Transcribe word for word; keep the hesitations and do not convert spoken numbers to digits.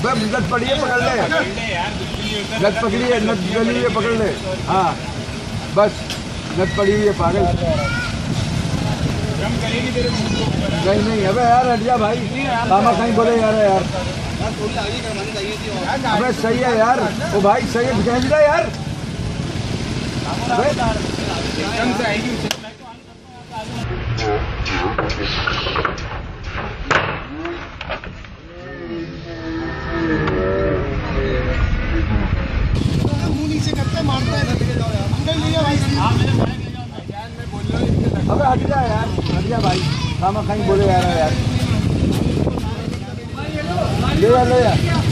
नद पड़ी है, पकड़ ले, नद पकड़ी है, नद गली हुई है, पकड़ ले। हाँ बस नद पड़ी हुई है पागल। नहीं नहीं अबे यार हट जा भाई, मामा कहीं बोले यार यार अबे सही है यार, वो भाई सही है, खींच रहा यार। अबे हट जा यार, हट जा भाई, मामा कहीं बोले यार यार ले यार ले यार।